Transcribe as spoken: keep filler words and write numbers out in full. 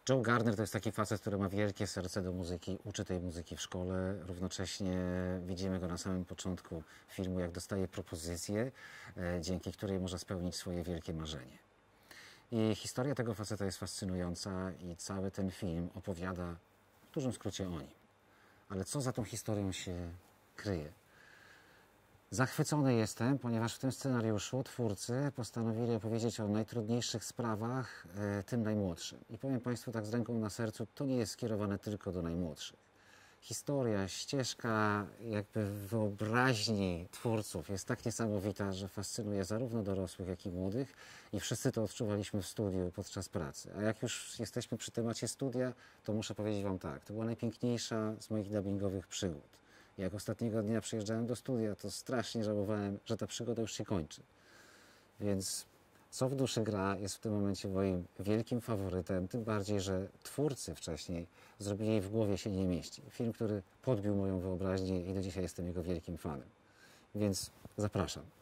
Joe Gardner to jest taki facet, który ma wielkie serce do muzyki, uczy tej muzyki w szkole. Równocześnie widzimy go na samym początku filmu, jak dostaje propozycję, e, dzięki której może spełnić swoje wielkie marzenie. I historia tego faceta jest fascynująca i cały ten film opowiada w dużym skrócie o nim. Ale co za tą historią się kryje? Zachwycony jestem, ponieważ w tym scenariuszu twórcy postanowili opowiedzieć o najtrudniejszych sprawach, e, tym najmłodszym. I powiem Państwu tak z ręką na sercu, to nie jest skierowane tylko do najmłodszych. Historia, ścieżka jakby wyobraźni twórców jest tak niesamowita, że fascynuje zarówno dorosłych, jak i młodych i wszyscy to odczuwaliśmy w studiu podczas pracy. A jak już jesteśmy przy temacie studia, to muszę powiedzieć Wam tak, to była najpiękniejsza z moich dubbingowych przygód. Jak ostatniego dnia przyjeżdżałem do studia, to strasznie żałowałem, że ta przygoda już się kończy. Więc Co w duszy gra jest w tym momencie moim wielkim faworytem, tym bardziej, że twórcy wcześniej zrobili jej w głowie się nie mieści. Film, który podbił moją wyobraźnię i do dzisiaj jestem jego wielkim fanem. Więc zapraszam.